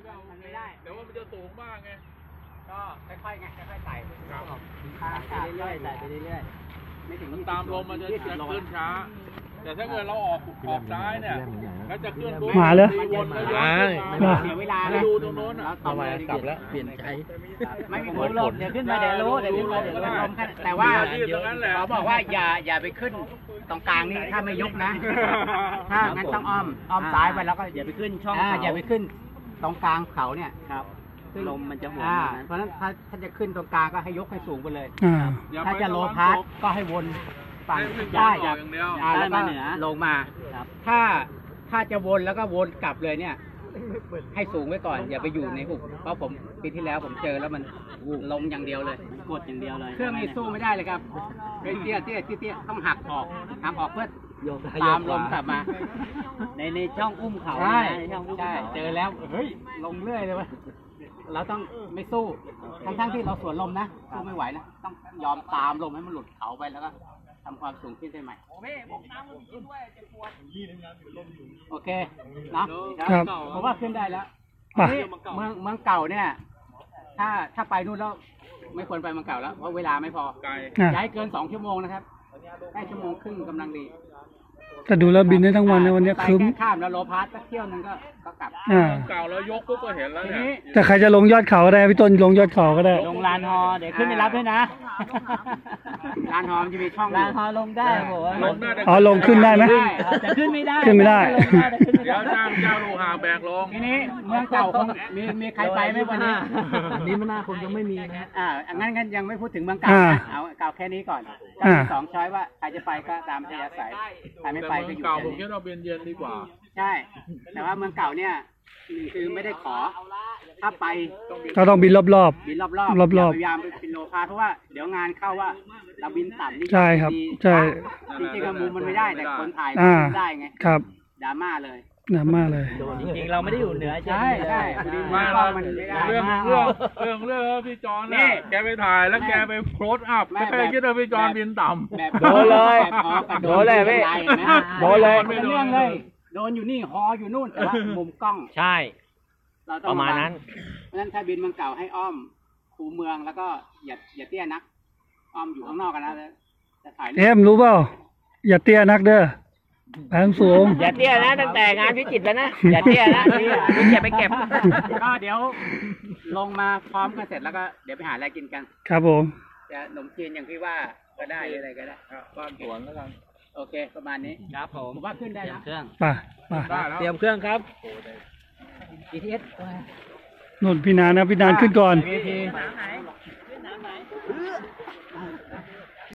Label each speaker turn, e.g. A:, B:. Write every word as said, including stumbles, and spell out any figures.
A: มันไม่ได้
B: แต่ว่ามันจะสูงมากไง
A: ก็ค่อยๆไงค่อยๆไต่
B: ครับ
A: ไปเรื่อยๆไต่ไปเรื่อยๆไม่ถึง
B: ตามลมมันจะจะขึ้นช้าแต่ถ้าเกิดเราออกออกซ้ายเนี่ยก็จะเคลื่อนตัว
C: มาเลย
B: วนแล้วย้อน
A: เสียเวลา
B: ไปดูตรงโน้นอ่ะ
A: ต่อไปกลับแล้วเปลี่ยนใจไม่มีผลลมเดี๋ยวขึ้นมาเดี๋ยวรู้เดี๋ยวขึ้นมาเดี๋ยวลมแต่ว่าเขาบอกว่าอย่าอย่าไปขึ้นตรงกลางนี่ถ้าไม่ยกนะถ้างั้นต้องอ้อมอ้อมซ้ายไปแล้วก็อย่าไปขึ้นช่องเขาอย่าไปขึ้นตรงกลางเขาเนี่ยครับลมมันจะหัวเพราะฉะนั้นถ้าถ้าจะขึ้นตรงกลางก็ให้ยกให้สูงไปเลยถ้าจะโลพาสก็ให้วนฝั่งได้แล้วก็ลงมาถ้าถ้าจะวนแล้วก็วนกลับเลยเนี่ยให้สูงไว้ก่อนอย่าไปอยู่ในหุบเพราะผมปีที่แล้วผมเจอแล้วมันลงอย่างเดียวเลยกดอย่างเดียวเลยเครื่องนี้สู้ไม่ได้เลยครับเตี้ยเตี้ยเตี้ยต้องหักออกหักออกเพื่อตามลมกลับมาในในช่องอุ้มเขาใช่ใช่เจอแล้วเฮ้ยลงเรื่อยเลยวะเราต้องไม่สู้ทั้งทั้งที่เราสวนลมนะสู้ไม่ไหวนะต้องยอมตามลมให้มันหลุดเขาไปแล้วก็ทำความสูงขึ้นได้ใหม่โอเคนะครับผมว่าขึ้นได้แล้วนี่เมืองเมืองเก่าเนี่ยถ้าถ้าไปนู่นแล้วไม่ควรไปเมืองเก่าแล้วเพราะเวลาไม่พอย้ายเกินสองชั่วโมงนะครับได้ชั่วโมงครึ่งกำลังดี
C: แต่ดูแล้วบินได้ทั้งวันในวันนี้คืม
A: ข้ามแล้วโลพาสสักเที่ยวนึงก็ก็กลับ
B: เก่าแล้วยกปุ๊บก็เห็นแล้วเนี่ย
C: แต่ใครจะลงยอดเขาก็ได้พี่ต้นลงยอดเขาก็ได้
A: ลงลานฮอเดี๋ยวขึ้นไปรับด้วยนะลานฮอมันจะมีช่องลานฮอลงได้ผม
B: ลงได้
C: อ๋อลงขึ้นได้ไหม
A: แต่ขึ้นไม่ได้
C: ขึ้นไม่ได้
B: เดี๋ยวจ้างเจ้าลูกหาแบกลง
A: ทีนี้เมืองเก่าคงมีมีใครไปไหมวันนี้
D: นี่มันน่าคงยังไม่มีนะ
A: อ่างั้นงั้นยังไม่พูดถึงเมืองเก่านะเอาเก่าแค่นี้ก่อนก็มีสองช้อยว่าใครจะไปก็ตามอัธยาศัยใครไม่ไปก็อยู่
B: เก่าผมคิดเราเป็นเย็นดีกว่า
A: ใช่แต่ว่าเมืองเก่าเนี่ยคือไม่ได้ขอถ้าไป
C: เราต้องบินรอบ
A: ๆบินรอบๆรอบๆพยายามไปบินโลพาเพราะว่าเดี๋ยวงานเข้าว่าเราบินต่ำนี่
C: ใช่ครับใช่
A: จริงๆมุมมันไม่ได้แต่คนถ่ายได้ไง
C: ครับ
A: ดราม่าเลย
C: ดราม่าเลย
A: จริงๆเราไม่ได้อยู่เหนือใช่ใช่
B: มาเราเรื่องเรื่องเรื่องเรื่องพี่จอนเนี่ยแกไปถ่ายแล้วแกไปโคลสอัพไม่เคยคิดว่าพี่จอนบินต่ำ
A: โดนเลยโดนเลยพี่
C: โดนเลย
A: เป็นเรื่องเลยโดนอยู่นี่ฮออยู่นู่นแต่ว่ามุมกล้อง
D: ใช่
A: ประมาณนั้นเพราะฉะนั้นถ้าบินเมืองเก่าให้อ้อมคูเมืองแล้วก็อย่าอย่าเตี้ยนักอ้อมอยู่ข้างนอกกันนะจะถ่าย
C: เอ็มรู้เปล่าอย่าเตี้ยนักเด้อแผงสูง
D: อย่าเตี้ยนะตั้งแต่งานพิจิตรแล้วนะอย่าเตี้ยนะอย่าไปเก็บ
A: ก็เดี๋ยวลงมาพร้อมกันเสร็จแล้วก็เดี๋ยวไปหาอะไรกินกัน
C: ครับผม
A: จะขนมจีนอย่างที่ว่าก็ได้อะไรก็ได้
B: บ้านสวนแล้วกัน
A: โอเคประมาณนี้
D: ครับผม
A: ผมว่าขึ้นได้นะ
D: เครื่อง
C: ไปไป
D: เตรียมเครื่องครับ
A: จี ที เอส
C: นุ่นพี่นานนะพี่นานขึ้นก่อน